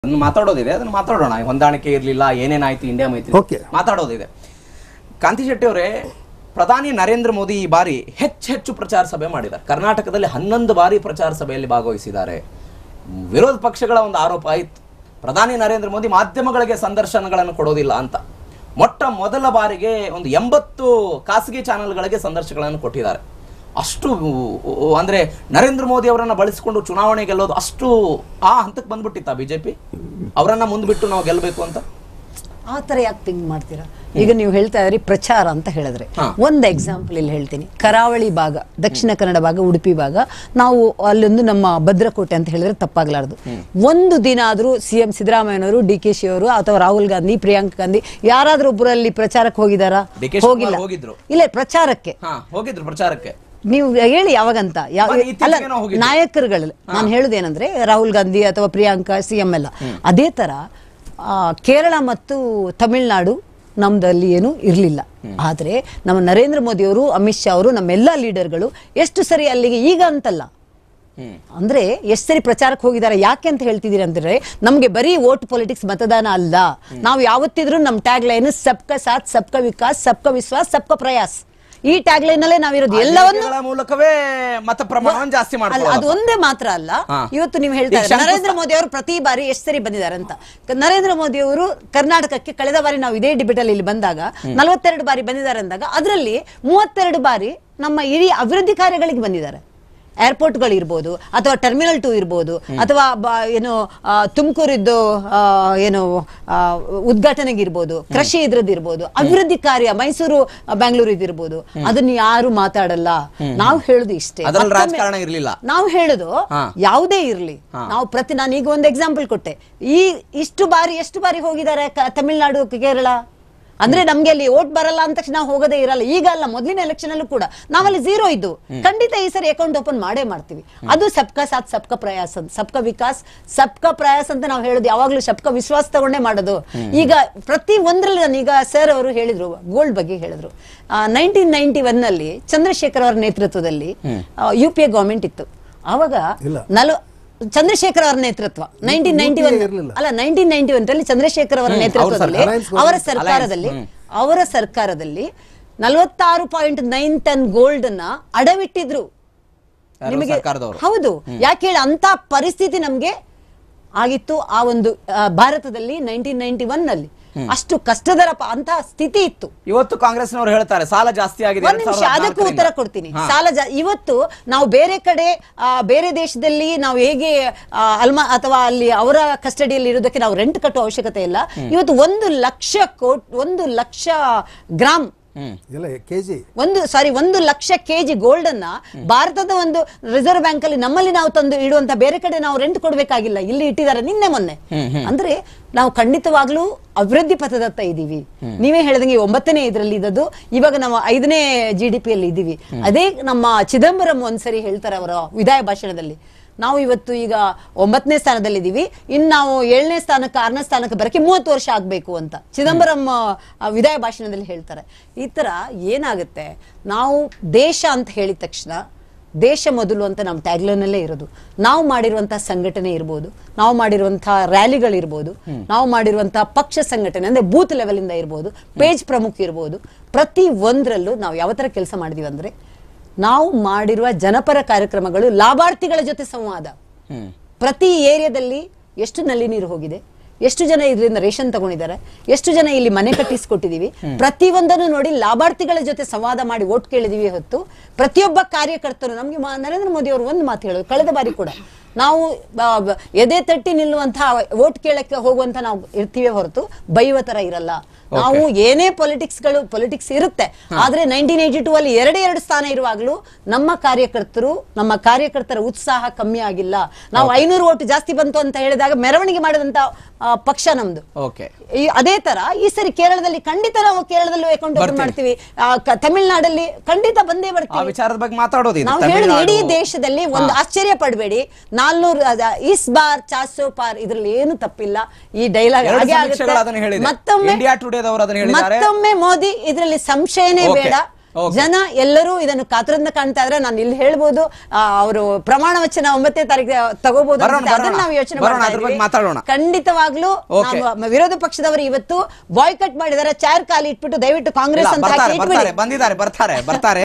ಮಾತಾಡೋದಿದೆ, ಅದನ್ನು ಮಾತಾಡೋಣ. ಹೊಂದಾಣಿಕೆ ಇರಲಿಲ್ಲ, ಏನೇನಾಯ್ತು ಇಂಡಿಯಾ ಮೈತ್ರಿ ಮಾತಾಡೋದಿದೆ. ಕಾಂತಿ ಶೆಟ್ಟಿ ಅವರೇ, ಪ್ರಧಾನಿ ನರೇಂದ್ರ ಮೋದಿ ಈ ಬಾರಿ ಹೆಚ್ಚು ಪ್ರಚಾರ ಸಭೆ ಮಾಡಿದ್ದಾರೆ. ಕರ್ನಾಟಕದಲ್ಲಿ 11 ಬಾರಿ ಪ್ರಚಾರ ಸಭೆಯಲ್ಲಿ ಭಾಗವಹಿಸಿದ್ದಾರೆ. ವಿರೋಧ ಪಕ್ಷಗಳ ಒಂದು ಆರೋಪ ಆಯಿತು, ಪ್ರಧಾನಿ ನರೇಂದ್ರ ಮೋದಿ ಮಾಧ್ಯಮಗಳಿಗೆ ಸಂದರ್ಶನಗಳನ್ನು ಕೊಡೋದಿಲ್ಲ ಅಂತ. ಮೊದಲ ಬಾರಿಗೆ ಒಂದು 80 ಖಾಸಗಿ ಚಾನೆಲ್ಗಳಿಗೆ ಸಂದರ್ಶನಗಳನ್ನು ಕೊಟ್ಟಿದ್ದಾರೆ. ಅಷ್ಟು ಅಂದ್ರೆ ನರೇಂದ್ರ ಮೋದಿ ಅವರನ್ನ ಬಳಸಿಕೊಂಡು ಚುನಾವಣೆ ಗೆಲ್ಲೋದು ಅಷ್ಟು ಆ ಹಂತಕ್ಕೆ ಬಂದ್ಬಿಟ್ಟಿತ್ತ ಬಿಜೆಪಿ? ಅವರನ್ನ ಮುಂದ್ಬಿಟ್ಟು ನಾವು ಗೆಲ್ಲಬೇಕು ಅಂತ ಆ ಥರ ಯಾಕೆ ಥಿಂಕ್ ಮಾಡ್ತೀರಾ? ಈಗ ನೀವು ಹೇಳ್ತಾ ಇದ್ರಿ ಪ್ರಚಾರ ಅಂತ ಹೇಳಿದ್ರೆ, ಒಂದು ಎಕ್ಸಾಂಪಲ್ ಇಲ್ಲಿ ಹೇಳ್ತೀನಿ. ಕರಾವಳಿ ಭಾಗ, ದಕ್ಷಿಣ ಕನ್ನಡ ಭಾಗ, ಉಡುಪಿ ಭಾಗ, ನಾವು ಅಲ್ಲೊಂದು ನಮ್ಮ ಭದ್ರಕೋಟೆ ಅಂತ ಹೇಳಿದ್ರೆ ತಪ್ಪಾಗಲಾರದು. ಒಂದು ದಿನ ಆದ್ರೂ ಸಿಎಂ ಸಿದ್ದರಾಮಯ್ಯನವರು, DK ಅವರು ಅಥವಾ ರಾಹುಲ್ ಗಾಂಧಿ, ಪ್ರಿಯಾಂಕಾ ಗಾಂಧಿ ಯಾರಾದ್ರೂ ಒಬ್ಬರಲ್ಲಿ ಪ್ರಚಾರಕ್ಕೆ ಹೋಗಿದಾರಾ? ಹೋಗಿಲ್ಲ. ಇಲ್ಲ, ಪ್ರಚಾರಕ್ಕೆ ಹೋಗಿದ್ರು. ಪ್ರಚಾರಕ್ಕೆ ನೀವು ಹೇಳಿ ಯಾವಾಗಂತ? ಅಲ್ಲ, ನಾಯಕರುಗಳಲ್ಲಿ ನಾನು ಹೇಳುದೇನಂದ್ರೆ ರಾಹುಲ್ ಗಾಂಧಿ ಅಥವಾ ಪ್ರಿಯಾಂಕಾ, CM ಎಲ್ಲ. ಅದೇ ತರ ಕೇರಳ ಮತ್ತು ತಮಿಳುನಾಡು ನಮ್ದಲ್ಲಿ ಏನು ಇರಲಿಲ್ಲ. ಆದ್ರೆ ನಮ್ಮ ನರೇಂದ್ರ ಮೋದಿ ಅವರು, ಅಮಿತ್ ಶಾ ಅವರು, ನಮ್ಮೆಲ್ಲ ಲೀಡರ್ಗಳು ಎಷ್ಟು ಸರಿ ಅಲ್ಲಿಗೆ, ಈಗ ಅಂತಲ್ಲ ಅಂದ್ರೆ ಎಷ್ಟು ಸರಿ ಪ್ರಚಾರಕ್ಕೆ ಹೋಗಿದ್ದಾರೆ. ಯಾಕೆ ಅಂತ ಹೇಳ್ತಿದ್ದೀರಿ ಅಂತಂದ್ರೆ, ನಮ್ಗೆ ಬರೀ ವೋಟ್ ಪೊಲಿಟಿಕ್ಸ್, ಮತದಾನ ಅಲ್ಲ. ನಾವು ಯಾವತ್ತಿದ್ರು ನಮ್ಮ ಟ್ಯಾಗ್ ಲೈನ್ ಸಬ್ಕಾ ಸಾಥ್, ಸಬ್ಕಾ ವಿಕಾಸ್, ಸಬ್ಕಾ ವಿಶ್ವಾಸ್, ಸಬ್ಕಾ ಪ್ರಯಾಸ್. ಈ ಟ್ಯಾಗ್ ಲೈನ್ ಅಲ್ಲೇ ನಾವಿರೋದು. ಎಲ್ಲವನ್ನೂ ಮೂಲಕವೇ ಮತ ಪ್ರಮಾಣವನ್ನು ಜಾಸ್ತಿ ಮಾಡ್ತಾರೆ. ಅದು ಒಂದೇ ಮಾತ್ರ ಅಲ್ಲ. ಇವತ್ತು ನೀವು ಹೇಳ್ತಾ ಇದ್ದೀರಿ ನರೇಂದ್ರ ಮೋದಿ ಅವರು ಪ್ರತಿ ಬಾರಿ ಎಷ್ಟು ಸರಿ ಬಂದಿದ್ದಾರೆ ಅಂತ. ನರೇಂದ್ರ ಮೋದಿ ಅವರು ಕರ್ನಾಟಕಕ್ಕೆ ಕಳೆದ ಬಾರಿ ನಾವು ಇದೇ ಡಿಬೇಟ್ ಅಲ್ಲಿ ಇಲ್ಲಿ ಬಂದಾಗ 42 ಬಾರಿ ಬಂದಿದ್ದಾರೆ ಅಂದಾಗ, ಅದರಲ್ಲಿ 32 ಬಾರಿ ನಮ್ಮ ಇಡೀ ಅಭಿವೃದ್ಧಿ ಕಾರ್ಯಗಳಿಗೆ ಬಂದಿದ್ದಾರೆ. ಏರ್ಪೋರ್ಟ್ಗಳಿರ್ಬೋದು, ಅಥವಾ ಟರ್ಮಿನಲ್ 2 ಇರ್ಬೋದು, ಅಥವಾ ಏನು ತುಮಕೂರಿದ್ದು ಏನು ಉದ್ಘಾಟನೆಗಿರ್ಬೋದು, ಕೃಷಿ ಇದ್ರದ್ದಿರ್ಬೋದು, ಅಭಿವೃದ್ಧಿ ಕಾರ್ಯ ಮೈಸೂರು ಬ್ಯಾಂಗ್ಳೂರು ಇದಿರ್ಬೋದು, ಅದನ್ನ ಯಾರು ಮಾತಾಡಲ್ಲ. ನಾವು ಹೇಳುದು ಇಷ್ಟೇ, ನಾವು ಹೇಳುದು ಯಾವುದೇ ಇರ್ಲಿ, ನಾವು ನಾನು ಈಗ ಒಂದು ಎಕ್ಸಾಂಪಲ್ ಕೊಟ್ಟೆ. ಎಷ್ಟು ಬಾರಿ ಹೋಗಿದ್ದಾರೆ ತಮಿಳ್ನಾಡು, ಕೇರಳ. ಅಂದ್ರೆ ನಮ್ಗೆ ಅಲ್ಲಿ ವೋಟ್ ಬರಲ್ಲ ಅಂತ ತಕ್ಷಣ ನಾವು ಹೋಗೋದೇ ಇರಲ್ಲ. ಈಗ ಅಲ್ಲ, ಮೊದಲಿನ ಎಲೆಕ್ಷನ್ ಅಲ್ಲೂ ಕೂಡ ನಾವಲ್ಲಿ 0 ಇದ್ದು. ಖಂಡಿತ ಈ ಸರಿ ಅಕೌಂಟ್ ಓಪನ್ ಮಾಡೇ ಮಾಡ್ತೀವಿ. ಅದು ಸಬ್ಕಾ ಸಾಥ್, ಸಬ್ಕಾ ಪ್ರಯಾಸ್ ಅಂತ, ಸಬ್ಕಾ ವಿಕಾಸ್, ಸಬ್ಕಾ ಪ್ರಯಾಸ್ ಅಂತ ನಾವು ಹೇಳೋದು ಯಾವಾಗ್ಲೂ ಸಬ್ಕಾ ವಿಶ್ವಾಸ ತಗೊಂಡೇ ಮಾಡೋದು. ಈಗ ಪ್ರತಿ ಒಂದ್ರಲ್ಲಿ ಈಗ ಸರ್ ಅವರು ಹೇಳಿದ್ರು, ಗೋಲ್ಡ್ ಬಗ್ಗೆ ಹೇಳಿದ್ರು. 1991 ನಲ್ಲಿ ಚಂದ್ರಶೇಖರ್ ಅವರ ನೇತೃತ್ವದಲ್ಲಿ UPA ಗವರ್ಮೆಂಟ್ ಇತ್ತು. ಅವಾಗ ಚಂದ್ರಶೇಖರ್ ಅವರ ನೇತೃತ್ವ 1991 ಚಂದ್ರಶೇಖರ್ ಅವರ ನೇತೃತ್ವದಲ್ಲಿ ಅವರ ಸರ್ಕಾರದಲ್ಲಿ 46.9 ಟನ್ ಗೋಲ್ಡ್ ಅನ್ನ ಅಡವಿಟ್ಟಿದ್ರು. ನಿಮಗೆ ಹೌದು, ಯಾಕೆ ಹೇಳಿ, ಅಂತ ಪರಿಸ್ಥಿತಿ ನಮ್ಗೆ ಆಗಿತ್ತು ಆ ಒಂದು ಭಾರತದಲ್ಲಿ 1991 ನಲ್ಲಿ. ಅಷ್ಟು ಕಷ್ಟದ ಅಂತ ಸ್ಥಿತಿ ಇತ್ತು. ಇವತ್ತು ಕಾಂಗ್ರೆಸ್ನವರು ಹೇಳ್ತಾರೆ ಸಾಲ ಜಾಸ್ತಿ ಆಗಿದೆ. ಅದಕ್ಕೂ ಉತ್ತರ ಕೊಡ್ತೀನಿ. ಇವತ್ತು ನಾವು ಬೇರೆ ಕಡೆ, ಬೇರೆ ದೇಶದಲ್ಲಿ ನಾವು ಹೇಗೆ ಅಥವಾ ಅಲ್ಲಿ ಅವರ ಕಸ್ಟಡಿಯಲ್ಲಿ ಇರೋದಕ್ಕೆ ನಾವು ರೆಂಟ್ ಕಟ್ಟುವ ಅವಶ್ಯಕತೆ ಇಲ್ಲ. ಇವತ್ತು 1 lakh gram 1 lakh KG gold ಅನ್ನ ಭಾರತದ ಒಂದು ರಿಸರ್ವ್ ಬ್ಯಾಂಕ್ ಅಲ್ಲಿ ನಮ್ಮಲ್ಲಿ ನಾವು ತಂದು ಇಡುವಂತ, ಬೇರೆ ಕಡೆ ನಾವು ರೆಂಟ್ ಕೊಡ್ಬೇಕಾಗಿಲ್ಲ, ಇಲ್ಲಿ ಇಟ್ಟಿದ್ದಾರೆ ನಿನ್ನೆ ಮೊನ್ನೆ. ಅಂದ್ರೆ ನಾವು ಖಂಡಿತವಾಗ್ಲೂ ಅಭಿವೃದ್ಧಿ ಪಥದತ್ತ ಇದೀವಿ. ನೀವೇ ಹೇಳಿದಂಗೆ 9ನೇ ಇದರಲ್ಲಿ ಇದ್ದದ್ದು, ಇವಾಗ ನಾವು 5ನೇ GDP ಅಲ್ಲಿ ಇದೀವಿ. ಅದೇ ನಮ್ಮ ಚಿದಂಬರಂ ಒಂದ್ಸರಿ ಹೇಳ್ತಾರೆ ಅವರ ವಿದಾಯ ಭಾಷಣದಲ್ಲಿ, ನಾವು ಇವತ್ತು ಈಗ 9ನೇ ಸ್ಥಾನದಲ್ಲಿದ್ದೀವಿ, ಇನ್ನು ನಾವು 7ನೇ ಸ್ಥಾನಕ್ಕೆ 6ನೇ ಸ್ಥಾನಕ್ಕೆ ಬರಕ್ಕೆ 30 ವರ್ಷ ಆಗ್ಬೇಕು ಅಂತ ಚಿದಂಬರಂ ವಿದಾಯ ಭಾಷಣದಲ್ಲಿ ಹೇಳ್ತಾರೆ. ಈ ತರ ಏನಾಗುತ್ತೆ, ನಾವು ದೇಶ ಅಂತ ಹೇಳಿದ ತಕ್ಷಣ ದೇಶ ಮೊದಲು ಅಂತ ನಮ್ಮ ಟ್ಯಾಗ್ಲೈನ್ ಅಲ್ಲೇ ಇರೋದು. ನಾವು ಮಾಡಿರುವಂತಹ ಸಂಘಟನೆ ಇರ್ಬೋದು, ನಾವು ಮಾಡಿರುವಂತಹ ರ್ಯಾಲಿಗಳಿರ್ಬೋದು, ನಾವು ಮಾಡಿರುವಂತಹ ಪಕ್ಷ ಸಂಘಟನೆ ಅಂದ್ರೆ ಬೂತ್ ಲೆವೆಲ್ ಇಂದ ಇರ್ಬೋದು, ಪೇಜ್ ಪ್ರಮುಖ ಇರ್ಬೋದು, ಪ್ರತಿ ಒಂದರಲ್ಲೂ ನಾವು ಯಾವ ತರ ಕೆಲಸ ಮಾಡಿದೀವಿ ಅಂದ್ರೆ, ನಾವು ಮಾಡಿರುವ ಜನಪರ ಕಾರ್ಯಕ್ರಮಗಳು, ಲಾಭಾರ್ಥಿಗಳ ಜೊತೆ ಸಂವಾದ. ಪ್ರತಿ ಏರಿಯಾದಲ್ಲಿ ಎಷ್ಟು ನಲ್ಲಿ ನೀರು ಹೋಗಿದೆ, ಎಷ್ಟು ಜನ ಇದರಿಂದ ರೇಷನ್ ತಗೊಂಡಿದ್ದಾರೆ, ಎಷ್ಟು ಜನ ಇಲ್ಲಿ ಮನೆ ಕಟ್ಟಿಸಿಕೊಟ್ಟಿದೀವಿ, ಪ್ರತಿಯೊಂದನ್ನು ನೋಡಿ ಲಾಭಾರ್ಥಿಗಳ ಜೊತೆ ಸಂವಾದ ಮಾಡಿ ವೋಟ್ ಕೇಳಿದೀವಿ ಹೊತ್ತು. ಪ್ರತಿಯೊಬ್ಬ ಕಾರ್ಯಕರ್ತರು ನಮ್ಗೆ ನರೇಂದ್ರ ಮೋದಿ ಅವರು ಒಂದು ಮಾತು ಹೇಳೋದು, ಕಳೆದ ಬಾರಿ ಕೂಡ ನಾವು ಎದೆ ತಟ್ಟಿ ನಿಲ್ಲುವಂತಹ ವೋಟ್ ಕೇಳಕ್ಕೆ ಹೋಗುವಂತ ನಾವು ಇರ್ತೀವಿ ಹೊರತು ಬೈಯುವ ತರ ಇರಲ್ಲ. ನಾವು ಏನೇ ಪೊಲಿಟಿಕ್ಸ್ ಇರುತ್ತೆ, ಆದ್ರೆ 1982 ಅಲ್ಲಿ 2 ಸ್ಥಾನ ಇರುವಾಗಲೂ ನಮ್ಮ ಕಾರ್ಯಕರ್ತರ ಉತ್ಸಾಹ ಕಮ್ಮಿ ಆಗಿಲ್ಲ. ನಾವು 500 ವೋಟ್ ಜಾಸ್ತಿ ಬಂತು ಅಂತ ಹೇಳಿದಾಗ ಮೆರವಣಿಗೆ ಮಾಡಿದಂತ ಪಕ್ಷ ನಮ್ದು. ಅದೇ ತರ ಈ ಸರಿ ಕೇರಳದಲ್ಲಿ ಖಂಡಿತ ನಾವು ಕೇರಳದಲ್ಲೂ ಅಕೌಂಟ್ ಓಪನ್ ಮಾಡ್ತೀವಿ, ತಮಿಳುನಾಡಲ್ಲಿ ಖಂಡಿತ ಬಂದೇ ಬರ್ತೀವಿ. ನಾವು ಹೇಳುದು ಇಡೀ ದೇಶದಲ್ಲಿ ಒಂದು ಆಶ್ಚರ್ಯ ಪಡಬೇಡಿ, 400 ಇಸ್ ಬಾರ್ 400 ಪಾರ್, ಇದ್ರಲ್ಲಿ ಏನು ತಪ್ಪಿಲ್ಲ. ಈ ಡೈಲಾಗ್ ಮತ್ತೊಮ್ಮೆ ಮೋದಿ, ಇದರಲ್ಲಿ ಸಂಶಯನೇ ಬೇಡ. ಜನ ಎಲ್ಲರೂ ಇದನ್ನು ಕಾತುರದಿಂದ ಕಾಣ್ತಾ ಇದ್ರೆ ನಾನು ಇಲ್ಲಿ ಹೇಳ್ಬೋದು ಅವರು ಪ್ರಮಾಣ ವಚನ 9ನೇ ತಾರೀಕು ತಗೋಬಹುದು ಅದನ್ನ ನಾವು ಯೋಚನೆ ಮಾತಾಡೋಣ. ಖಂಡಿತವಾಗ್ಲೂ ವಿರೋಧ ಪಕ್ಷದವರು ಇವತ್ತು ಬಾಯ್ಕಟ್ ಮಾಡಿದ್ದಾರೆ, ಚೇರ್ ಖಾಲಿ ಇಟ್ಬಿಟ್ಟು ದಯವಿಟ್ಟು ಕಾಂಗ್ರೆಸ್ ಅಂತ ಬಂದಿದ್ದಾರೆ ಬರ್ತಾರೆ